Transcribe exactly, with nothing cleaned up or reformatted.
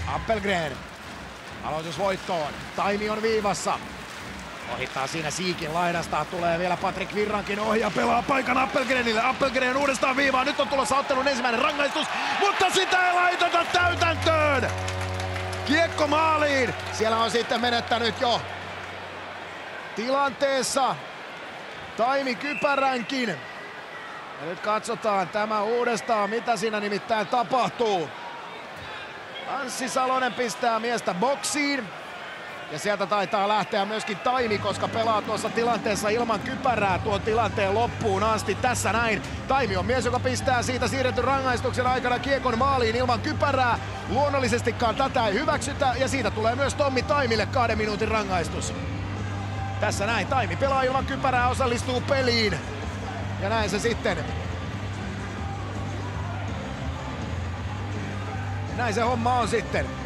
Appelgren. Aloitus voittoon. Taimi on viivassa. Ohittaa siinä Siikin laidasta. Tulee vielä Patrick Virrankin ohi ja pelaa paikan Appelgrenille. Appelgren uudestaan viivaan. Nyt on tulossa ottelun ensimmäinen rangaistus, mutta sitä ei laiteta täytäntöön. Kiekko maaliin. Siellä on sitten menettänyt jo tilanteessa Taimi kypäränkin. Ja nyt katsotaan tämä uudestaan, mitä siinä nimittäin tapahtuu. Anssi Salonen pistää miestä boksiin. Ja sieltä taitaa lähteä myöskin Taimi, koska pelaa tuossa tilanteessa ilman kypärää tuon tilanteen loppuun asti. Tässä näin. Taimi on mies, joka pistää siitä siirretyn rangaistuksen aikana kiekon maaliin ilman kypärää. Luonnollisestikaan tätä ei hyväksytä ja siitä tulee myös Tommi Taimille kahden minuutin rangaistus. Tässä näin. Taimi pelaa ilman kypärää, osallistuu peliin. Ja näin se sitten. Näin se homma on sitten.